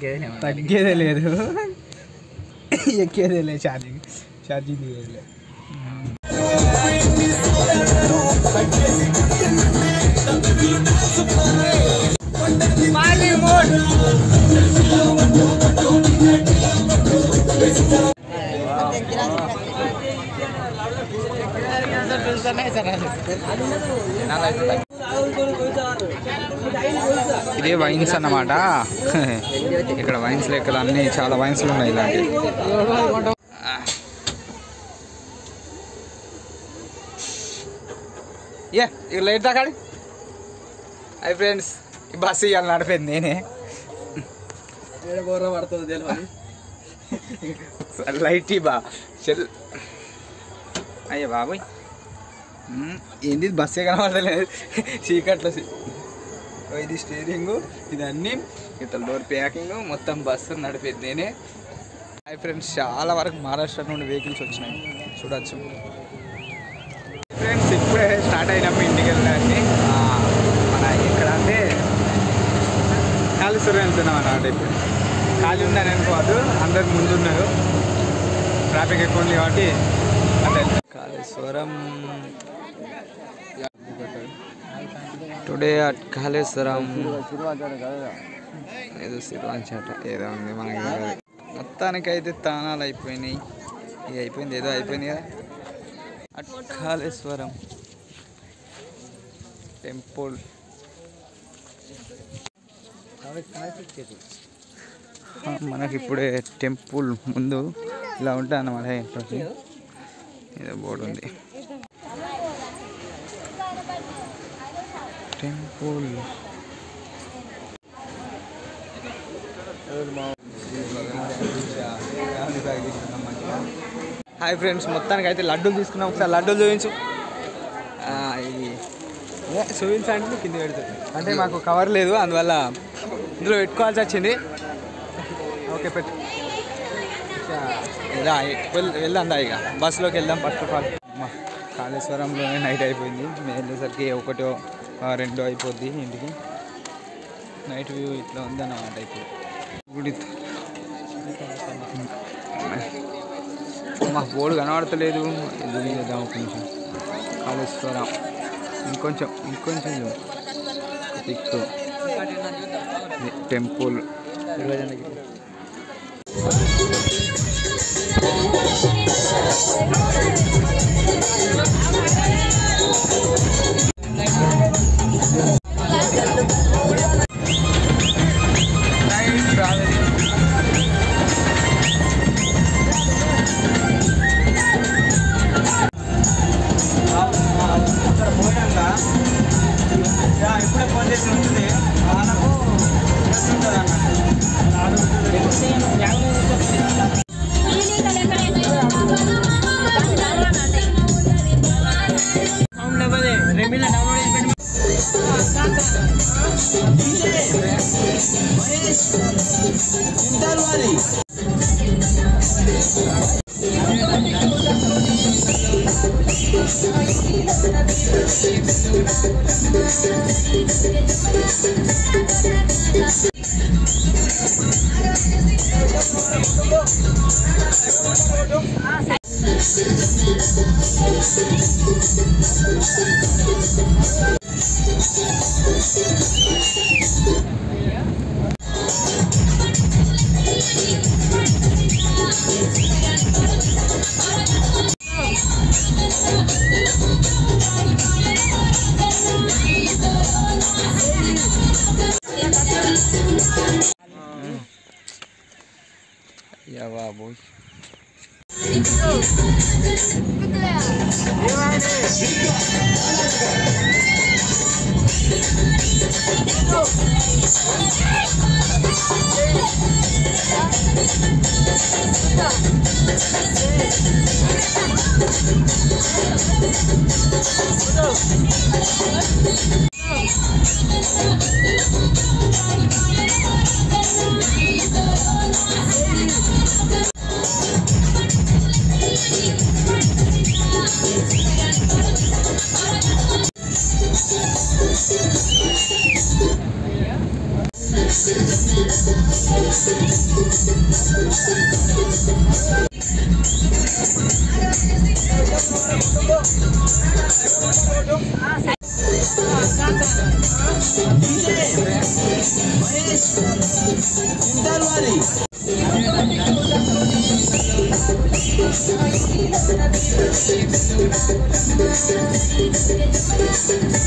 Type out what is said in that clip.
తగ్గేదే లేదు ఎక్కేదే లేదు ఛార్జింగ్ దిగేది లేదు ఇదే వైన్స్ అన్నమాట ఇక్కడ వైన్స్ లెక్కలు అన్నీ చాలా వైన్స్లు ఉన్నాయి ఇలాంటి ఇక లైట్ తాకాడి అయి ఫ్రెండ్స్ ఈ బస్సు ఇవాళ నడిపోయింది నేనే పడుతుంది లైట్ బా చెల్ అయ్యా బాబోయ్ ఏంది బస్సే కనబడలేదు చీకట్లో ఇది స్టీరింగు ఇదన్నీ ఇతల డోర్ ప్యాకింగ్ మొత్తం బస్సు నడిపేది నేనే హాయ్ ఫ్రెండ్స్ చాలా వరకు మహారాష్ట్ర నుండి వెహికల్స్ వచ్చినాయి చూడొచ్చు ఫ్రెండ్స్ ఇప్పుడే స్టార్ట్ అయినప్పుడు ఇంటికి వెళ్ళడానికి మన ఇక్కడ అంటే కాళేశ్వరం వెళ్తున్నాం అన్నమాట ఇప్పుడు ఖాళీ ఉందని అనుకోవద్దు అందరు ముందున్నారు ట్రాఫిక్ ఎక్కువ ఉంది కాబట్టి అంటే కాళేశ్వరం టుడే అట్ కాళేశ్వరం ఏదో సిరివాంచాట ఏదో ఉంది మనకి మొత్తానికైతే తానాలు అయిపోయినాయి ఇది అయిపోయింది ఏదో అయిపోయింది కదా అట్ కాళేశ్వరం టెంపుల్ మనకి ఇప్పుడే టెంపుల్ ముందు ఇలా ఉంటుంది అన్నమాట ఏదో బోర్డు ఉంది టెంపుల్ హాయ్ ఫ్రెండ్స్ మొత్తానికి అయితే లడ్డూలు తీసుకున్నాం ఒకసారి లడ్డూలు చూపించు ఇది చూపించండి కింద పెడుతుంది అంటే మాకు కవర్ లేదు అందువల్ల ఇందులో పెట్టుకోవాల్సి వచ్చింది ఓకే పెట్టు వెళ్దాం ఇక బస్సులోకి వెళ్దాం ఫస్ట్ ఆఫ్ ఆల్ కాళేశ్వరంలోనే నైట్ అయిపోయింది మేము వెళ్ళేసరికి ఒకటో రెండో అయిపోద్ది ఇంటికి నైట్ వ్యూ ఇట్లా ఉందన్నమాట ఇప్పుడు గుడి మా బోర్డు కనబడతలేదు చేద్దాం ఒక నిమిషం కాళేశ్వరం ఇంకొంచెం దిక్కు టెంపుల్ ఇప్పుడే ఫోన్ చేసి ఉంటుంది వాళ్ళకు Ya baboy. మరి